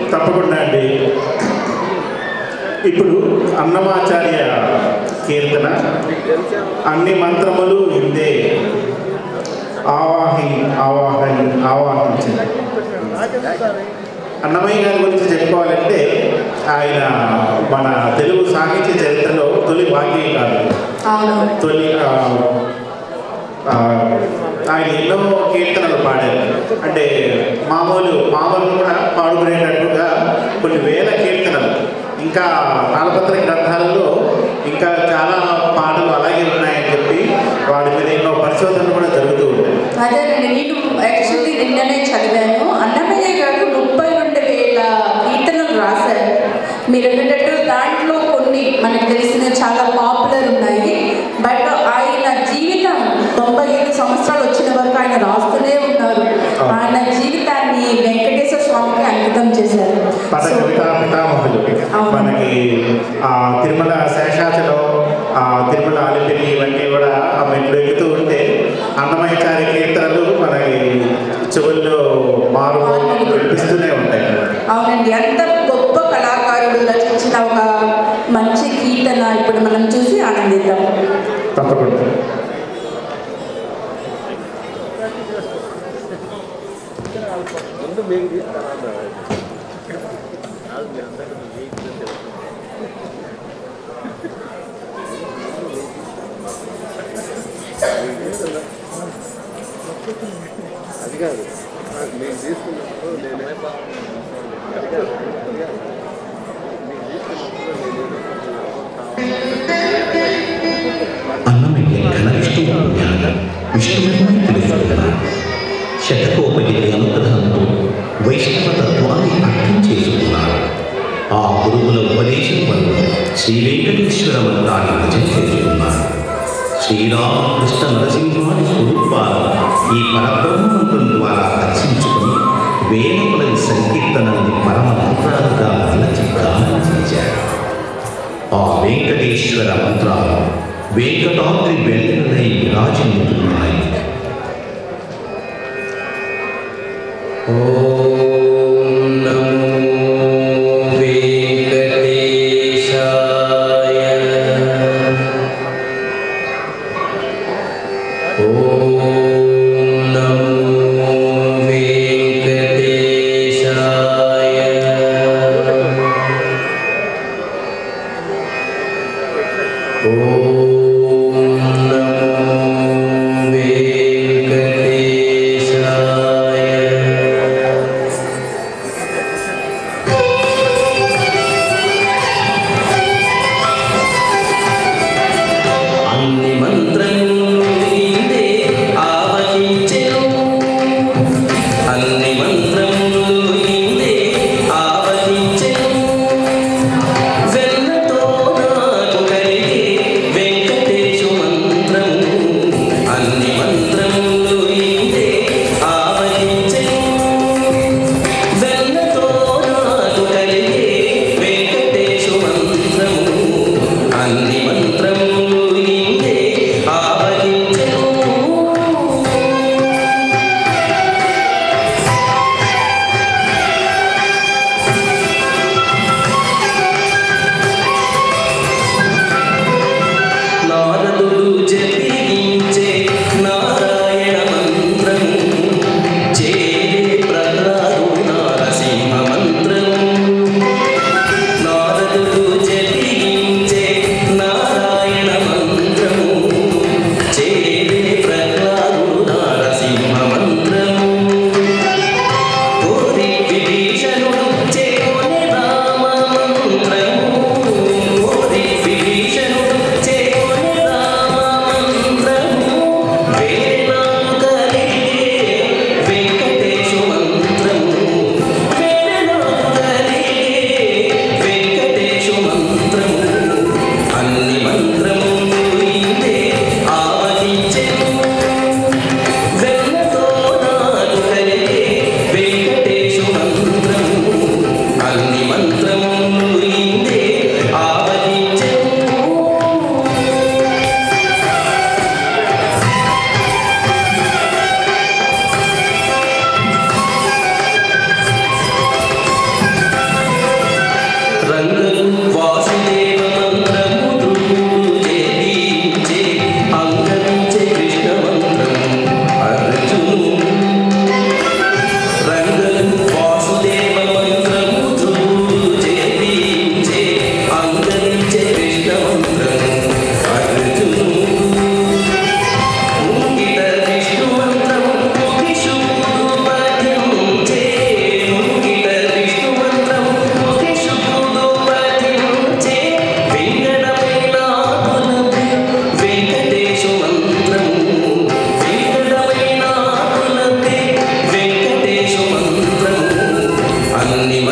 తప్పకుండా అండి. ఇప్పుడు అన్నమాచార్య కీర్తన అన్ని మంత్రములు ఇందే ఆవాహించింది. అన్నమయ్య గారి గురించి చెప్పుకోవాలంటే ఆయన మన తెలుగు సాహిత్య చరిత్రలో తొలి భాగ్యకారుడు. తొలి ఆయన ఎన్నో కీర్తనలు పాడారు. అంటే మామూలు కూడా పాడుకునేటట్టుగా కొన్ని వేల కీర్తనలు, ఇంకా తాళపత్ర గ్రంథాలలో ఇంకా చాలా పాటలు అలాగే ఉన్నాయని చెప్పి వాడి మీద ఎన్నో పరిశోధనలు కూడా జరుగుతూ ఉంటాయి. అదేనండి, నేను యాక్చువల్లీ నిన్ననే చదివాను. అన్నమయ్య గారు 32,000 కీర్తనలు రాశారు. మీరు అన్నట్టు దాంట్లో కొన్ని మనకు తెలిసిన చాలా పాపులర్ ఉన్నాయి. బట్ ఆయన జీవితం 95 సంవత్సరాలు వచ్చిన వరకు ఆయన రాస్తూనే ఉన్నారు. ఆయన జీవితాన్ని వెంకటేశ్వర స్వామికి అంకితం చేశారు. మనకి తిరుమల శేషాచలం, తిరుమల అలిపిరి ఇవన్నీ కూడా ఆ మెట్లు ఎక్కుతూ ఉంటే అన్నమయ్యచారి కీర్తనలు మనకి చెవుల్లో మారు వినిపిస్తూనే ఉంటాయి. అవునండి, అంత గొప్ప కళాకారుడు రచించిన ఒక మంచి కీర్తన ఇప్పుడు మనం చూసి ఆనందిద్దాం. తప్పకుండా. అది కాదు నేను తీసుకున్నప్పుడు అన్నమయ్య ఘన విష్ణువుని తెలుసుకున్నాడు. శతకోపగిరి అనుగ్రహంతో వైష్ణవ తత్వాన్ని అర్థం చేసుకున్నాడు. ఆ గురువుల ఉపదేశం వల్ల శ్రీ వెంకటేశ్వర మంత్రాన్ని భజన చేసుకున్నాడు. శ్రీరామకృష్ణ నరసింహాది స్వరూపాలు ఈ పరబ్రహ్మమంత్రం ద్వారా దర్శించుకుని వేదములని సంకీర్తనల్ని పరమ మంత్రాలుగా మలచి గానం. ఆ వెంకటేశ్వర మంత్రాలు వెంకటాద్రి వెన్నెలై విరాజిల్లుతున్నాయి. ఓం నమో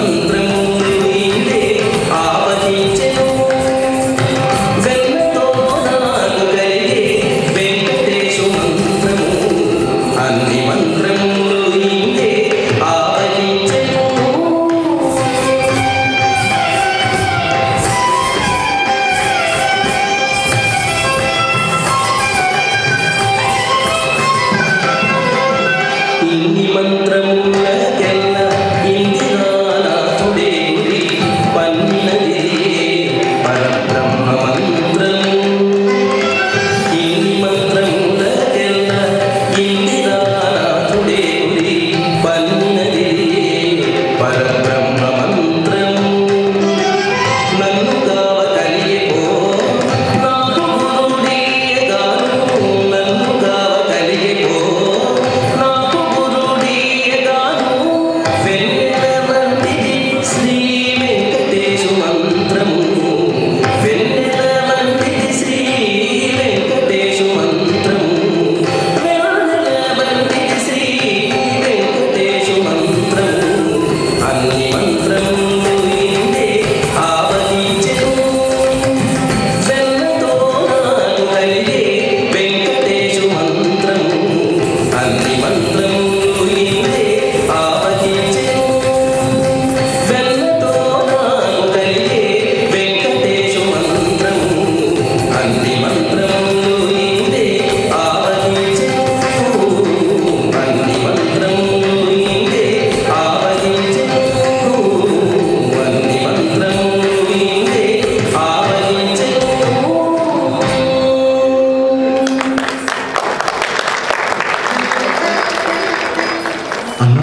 మంత్రము